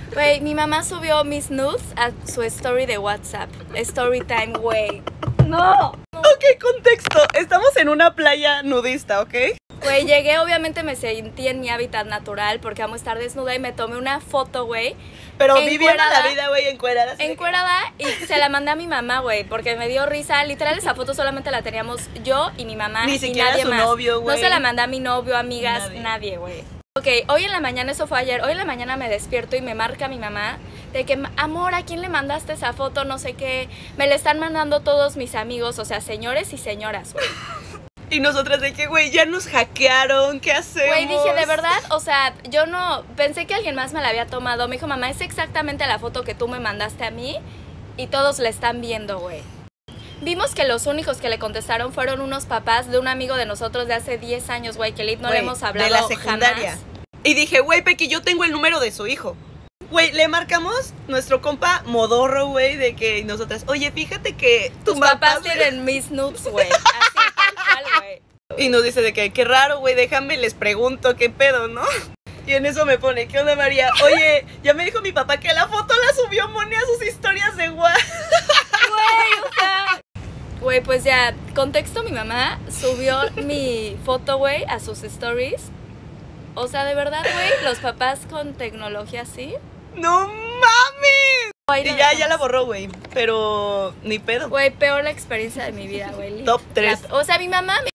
Güey, mi mamá subió mis nudes a su story de WhatsApp. Story time, güey. No. Ok, contexto. Estamos en una playa nudista, ¿ok? Güey, llegué, obviamente me sentí en mi hábitat natural porque amo estar desnuda y me tomé una foto, güey. Pero viviendo la vida, güey, encuerada. Encuerada y se la mandé a mi mamá, güey, porque me dio risa. Literal, esa foto solamente la teníamos yo y mi mamá. Ni siquiera nadie su más. novio, güey. No se la mandé a mi novio, amigas, nadie, güey. Ok, hoy en la mañana, eso fue ayer, hoy en la mañana me despierto y me marca mi mamá de que, amor, ¿a quién le mandaste esa foto? No sé qué. Me le están mandando todos mis amigos, o sea, señores y señoras, güey. Y nosotras de que, güey, ya nos hackearon, ¿qué hacemos? Güey, dije, de verdad, o sea, yo no, pensé que alguien más me la había tomado. Me dijo, mamá, es exactamente la foto que tú me mandaste a mí y todos la están viendo, güey. Vimos que los únicos que le contestaron fueron unos papás de un amigo de nosotros de hace 10 años, güey, que no le hemos hablado de la secundaria. Jamás. Y dije, güey, Pequi, yo tengo el número de su hijo. Güey, le marcamos nuestro compa modorro, güey, de que nosotras, oye, fíjate que tus papás tienen mis nudes, güey. Así, tal cual, güey. Y nos dice de que, qué raro, güey, déjame, les pregunto, qué pedo, ¿no? Y en eso me pone, ¿qué onda, María? Oye, ya me dijo mi papá que la foto la subió Moni a sus historias de WhatsApp. Güey, o sea... Güey, pues ya, contexto, mi mamá subió mi foto, güey, a sus stories. O sea, de verdad, güey, los papás con tecnología así. ¡No mames! Ay, y no, ya la borró, güey, pero ni pedo. Güey, peor la experiencia de mi vida, güey. Top 3. O sea, mi mamá